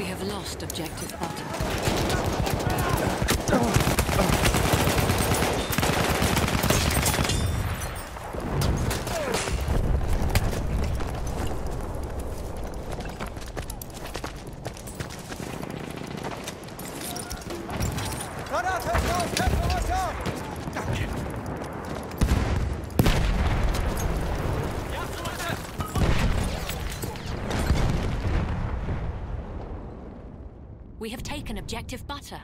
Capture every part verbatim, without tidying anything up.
We have lost objective butter. We have taken objective butter.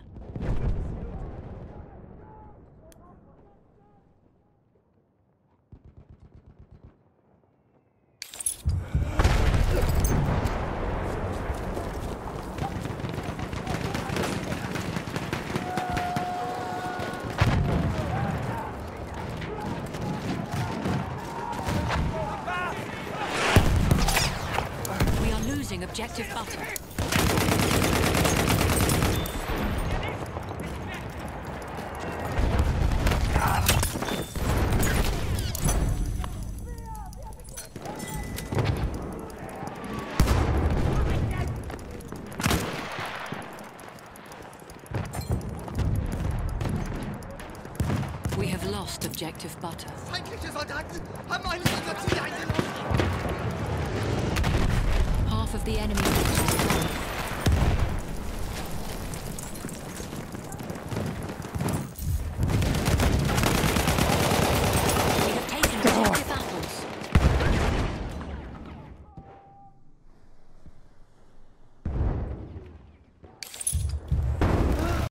We are losing objective butter. We have lost objective butter. Feindliche Soldaten haben eines unserer Ziele eingenommen. Half of the enemy forces are gone.